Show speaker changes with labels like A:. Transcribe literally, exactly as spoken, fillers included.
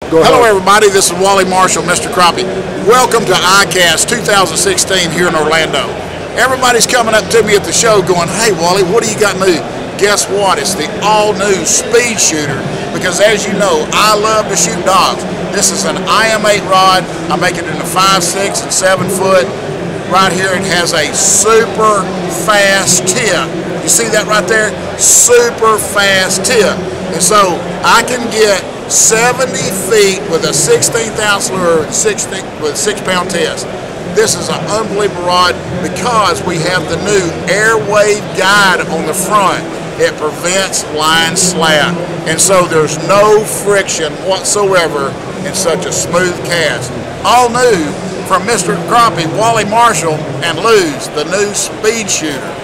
A: Go
B: Hello
A: ahead.
B: everybody, this is Wally Marshall, Mister Crappie. Welcome to I CAST two thousand sixteen here in Orlando. Everybody's coming up to me at the show going, hey Wally, what do you got new? Guess what? It's the all-new Speed Shooter, because as you know, I love to shoot dogs. This is an I M eight rod. I make it in a five, six, and seven foot. Right here it has a super fast tip. You see that right there? Super fast tip. And so I can get seventy feet with a sixteenth ounce lure and sixteen, with six pound test. This is an unbelievable rod because we have the new Airwave guide on the front. It prevents line slap, and so there's no friction whatsoever in such a smooth cast. All new from Mister Crappie, Wally Marshall, and Luz, the new Speed Shooter.